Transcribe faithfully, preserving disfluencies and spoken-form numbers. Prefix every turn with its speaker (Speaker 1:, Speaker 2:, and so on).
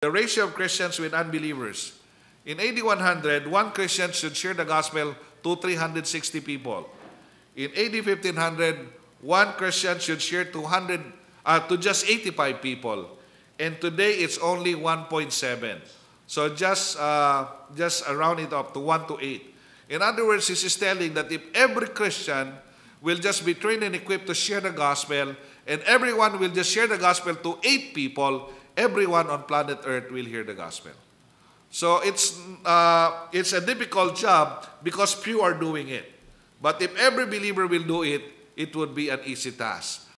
Speaker 1: the ratio of Christians with unbelievers. In A D one hundred, one Christian should share the gospel to three hundred sixty people. In A D fifteen hundred, one Christian should share to, one hundred, uh, to just eighty-five people. And today, it's only one point seven. So just, uh, just round it up to one to eight. In other words, this is telling that if every Christian will just be trained and equipped to share the gospel, and everyone will just share the gospel to eight people, everyone on planet Earth will hear the gospel. So it's, uh, it's a difficult job because few are doing it. But if every believer will do it, it would be an easy task.